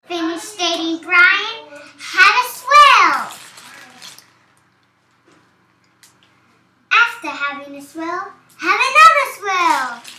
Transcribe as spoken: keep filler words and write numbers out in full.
Finish dating Brian, have a swirl. After having a swirl, have another swirl.